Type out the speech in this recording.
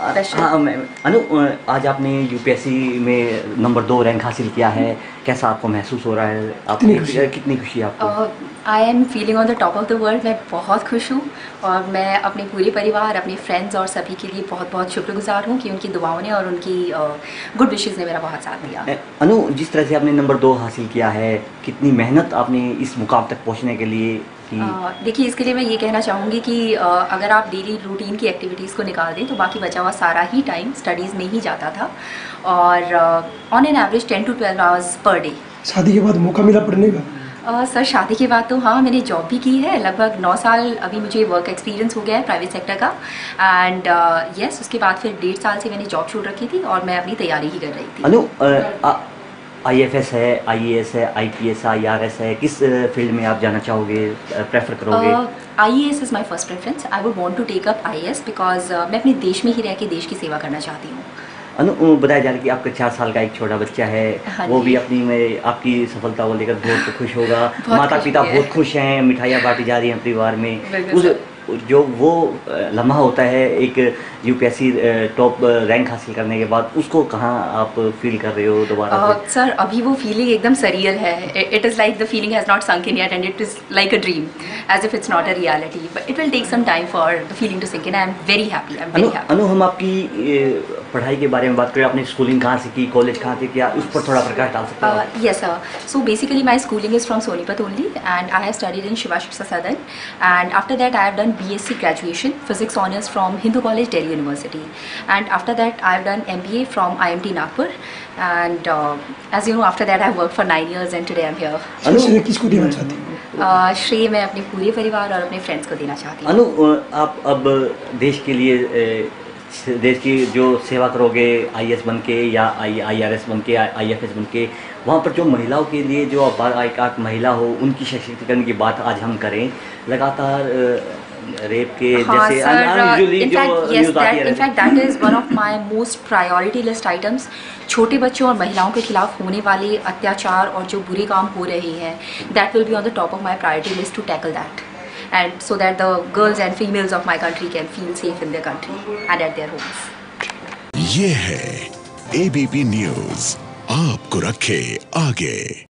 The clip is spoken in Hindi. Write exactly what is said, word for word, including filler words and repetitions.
हाँ मैं अनु, आज आपने यूपीएससी में नंबर दो रैंक हासिल किया है, कैसा आपको महसूस हो रहा है? आप कितनी, कितनी खुशी है आपको? I am feeling on the top of the world. मैं बहुत खुश हूँ और मैं अपने पूरे परिवार, अपने फ्रेंड्स और सभी के लिए बहुत बहुत शुक्रगुजार हूँ कि उनकी दुआओं ने और उनकी गुड विशेज़ ने मेरा बहुत साथ दिया। अनु, जिस तरह से आपने नंबर दो हासिल किया है, कितनी मेहनत आपने इस मुकाम तक पहुँचने के लिए की? देखिए, इसके लिए मैं ये कहना चाहूँगी कि uh, अगर आप डेली रूटीन की एक्टिविटीज़ को निकाल दें तो बाकी बचा हुआ सारा ही टाइम स्टडीज़ में ही जाता था और on an average ten to twelve hours per day. शादी के बाद मौका मिला पढ़ने का? Uh, सर शादी के बाद तो हाँ, मैंने जॉब भी की है, लगभग नौ साल अभी मुझे वर्क एक्सपीरियंस हो गया है प्राइवेट सेक्टर का। एंड यस uh, yes, उसके बाद फिर डेढ़ साल से मैंने जॉब छोड़ रखी थी और मैं अपनी तैयारी ही कर रही थी। अनु, आई एफ एस है, आई ए एस है, आई पी एस है, आई आर एस है, किस फील्ड में आप जाना चाहोगे, प्रेफर करोगे? I A S is my first preference. I would want to take up I A S because मैं अपने देश में ही रह के देश की सेवा करना चाहती हूँ। अनु, बताया जा रहा है कि आपका चार साल का एक छोटा बच्चा है, हाँ, वो भी अपनी में आपकी सफलता को लेकर बहुत खुश होगा। माता पिता बहुत खुश हैं, मिठाइयाँ बांटी जा रही हैं परिवार में। उस जो वो लम्हा होता है एक यूपीएससी टॉप रैंक हासिल करने के बाद, उसको कहाँ आप फील कर रहे हो दोबारा uh, सर अभी वो फीलिंग एकदम सरियल है। It is like the feeling has not sunk in yet and it is like a dream as if it's not a reality, but it will take some time for the feeling to sink in. I am very happy. I am very happy. Anu, हम आपकी पढ़ाई के बारे में बात करें, आपने स्कूलिंग कहाँ से की, कॉलेज कहाँ से किया, उस पर थोड़ा प्रकाश डाल सकते हैं? Yes sir, so basically my schooling is from Sonipat only and I have studied in Shiva Shiksha Sadan and after that I have done B S C graduation physics honors from Hindu College Delhi University, and after that I have done M B A from I M T Nagpur, and uh, as you know after that I have worked for nine years and today I am here. श्रेय किसको देना चाहती हैं? श्रेय मैं अपने पूरे परिवार और अपने फ्रेंड्स को देना चाहती हूँ। अनु, आप अब देश के लिए, देश की जो सेवा करोगे आई ए एस बन के या आई आई आर एस बन के, आई एफ एस बन के, वहाँ पर जो महिलाओं के लिए जो एक आध महिला हो उनकी सशक्तिकरण की बात आज हम करें। लगातार रेप के हाँ, जैसे in fact that is one of my most priority list items. छोटे बच्चों और महिलाओं के खिलाफ होने वाले अत्याचार और जो बुरे काम हो रहे हैं, that will be on the top of my priority list to tackle that, and so that the girls and females of my country can feel safe in their country and at their homes. ये है ए बी पी न्यूज़, आपको रखे आगे।